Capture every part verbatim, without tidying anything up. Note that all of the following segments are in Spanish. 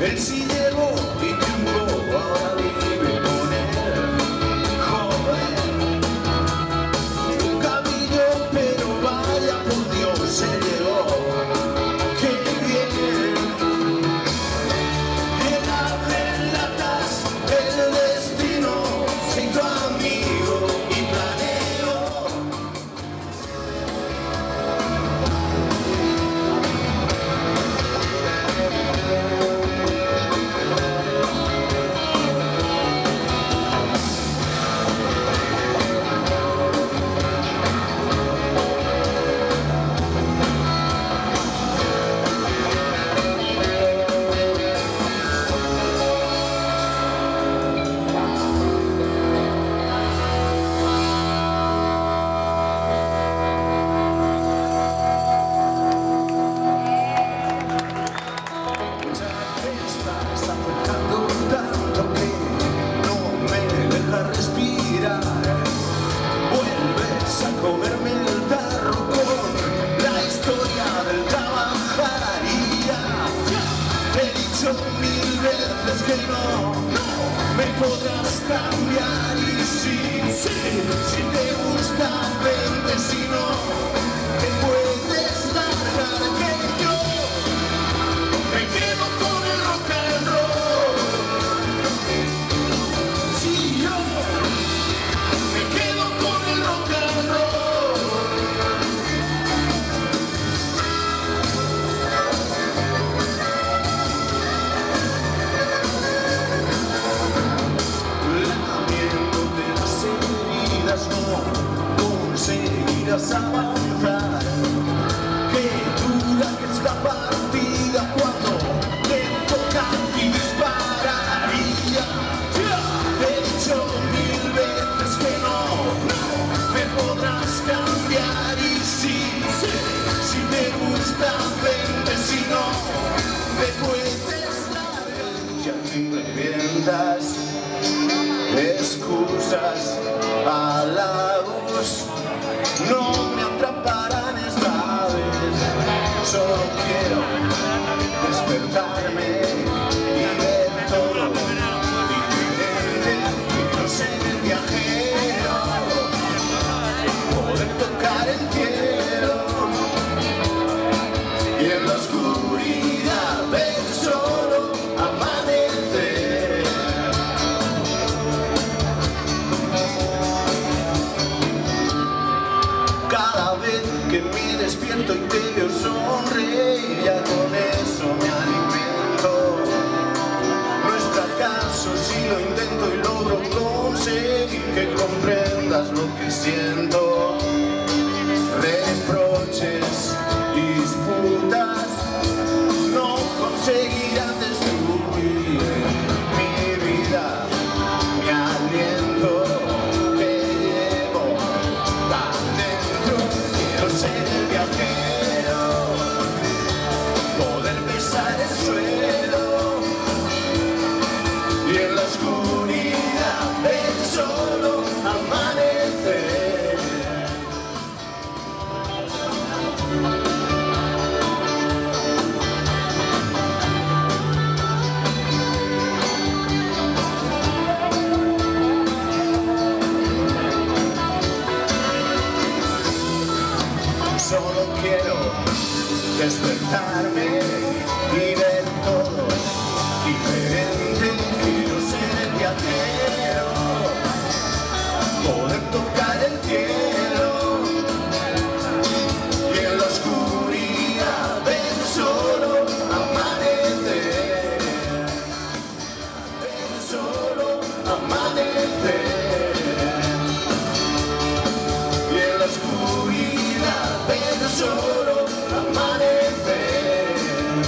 Él sí llegó y triunfó, ahora vive con él. Joder, nunca vi yo, pero vaya por Dios, se llegó. ¡Qué bien! Él abre latas, el destino se hizo amigo y planeó. Mil veces que no, no me podrás cambiar y sí, sí, si te gusta vente, si no te puedes largar, que yo me quedo con el rock and roll. Sí, yo me quedo con el rock and roll. No conseguirás avanzar. Qué dura que es la partida cuando te toca a ti disparar. Y ya te he dicho mil veces que no, no me podrás cambiar. Y sí, sí, si te gusta vente, si no te puedes largar. Y al fin revientas excusas a la luz, no me atraparán esta vez. Solo quiero despertarme y ver todo diferente. Quiero ser el viajero, poder tocar el cielo y en la oscuridad ver solo amanecer. Cada vez que me despierto y te veo sonreír, ya con eso me alimento. No es fracaso si lo intento y logro conseguir que comprendas lo que siento. Reproches, disputas, no conseguirán destruir mi vida, mi aliento. Ser el viajero, poder pisar el suelo y en la oscuridad ver solo amanecer. Solo quiero despertarme y ver todo diferente. Quiero ser el viajero, poder tocar el cielo y en la oscuridad ver solo amanecer. Ver solo amanecer. Y en la oscuridad ver solo amanecer.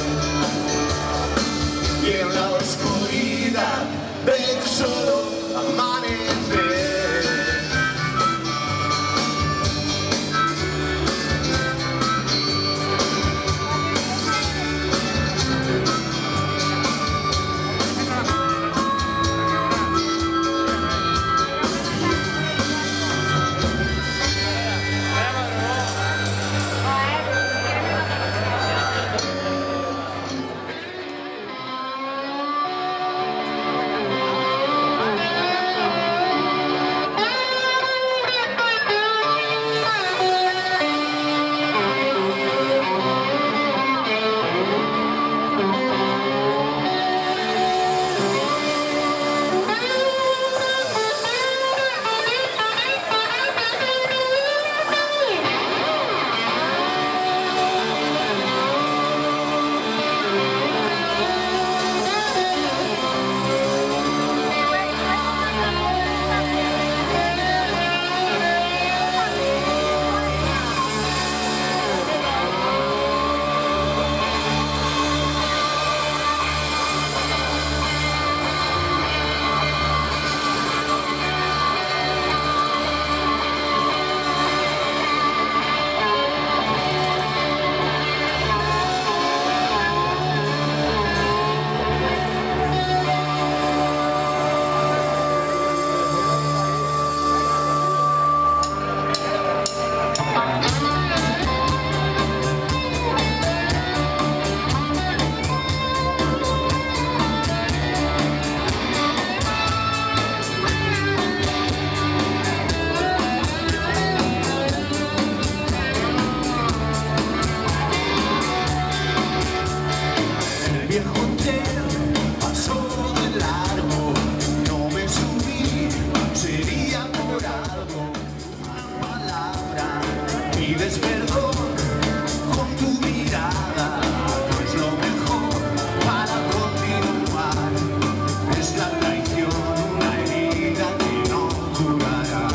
viejo tren pasó de largo, no me subí, sería por algo. Una palabra, pides perdón con tu mirada, no es lo mejor para continuar. Es la traición, una herida que no curará.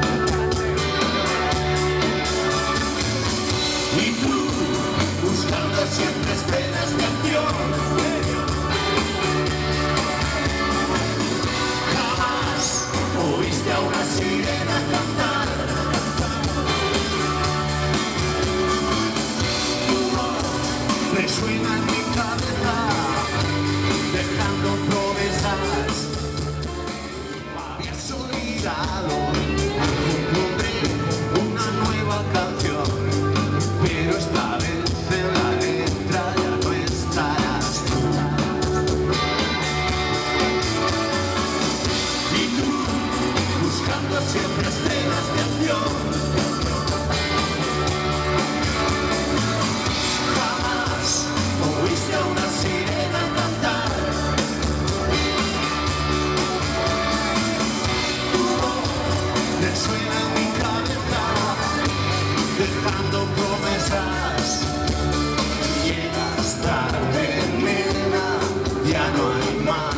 Y tú, buscando siempre escenas de acción, jamás oíste a una sirena cantar. Tu voz resuena en mi cabeza, dejando promesas. Habías olvidado, compondré una nueva canción, pero esta vez en la letra ya no estarás tú. Y tú, buscando siempre escenas de acción, jamás oíste a una sirena cantar. Tu voz resuena en mi cabeza, dejando promesas. Llegas tarde, nena, ya no hay más.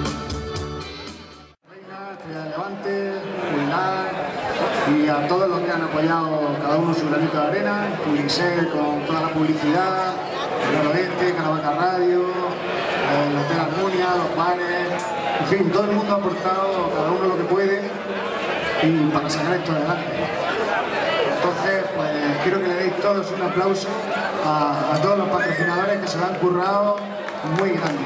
Reina, Estrella de Levante, Cuinar y a todos los que han apoyado cada uno su granito de arena, Pulisé con toda la publicidad, el Oriente, Caravaca Radio, el Hotel Armonia, los bares, en fin, todo el mundo ha aportado cada uno lo que puede y para sacar esto adelante. Entonces, pues quiero que le deis todos un aplauso a, a todos los patrocinadores que se lo han currado muy grande.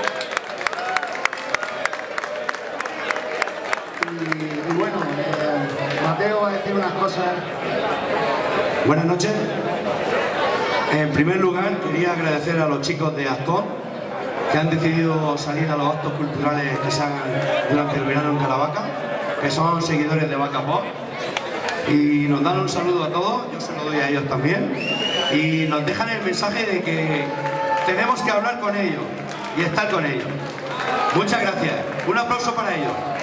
Y, y bueno, eh, Mateo va a decir unas cosas. Buenas noches. En primer lugar, quería agradecer a los chicos de Azcón que han decidido salir a los actos culturales que se hagan durante el verano en Caravaca, que son seguidores de Vaca Pop. Y nos dan un saludo a todos, yo se lo doy a ellos también, y nos dejan el mensaje de que tenemos que hablar con ellos y estar con ellos. Muchas gracias, un aplauso para ellos.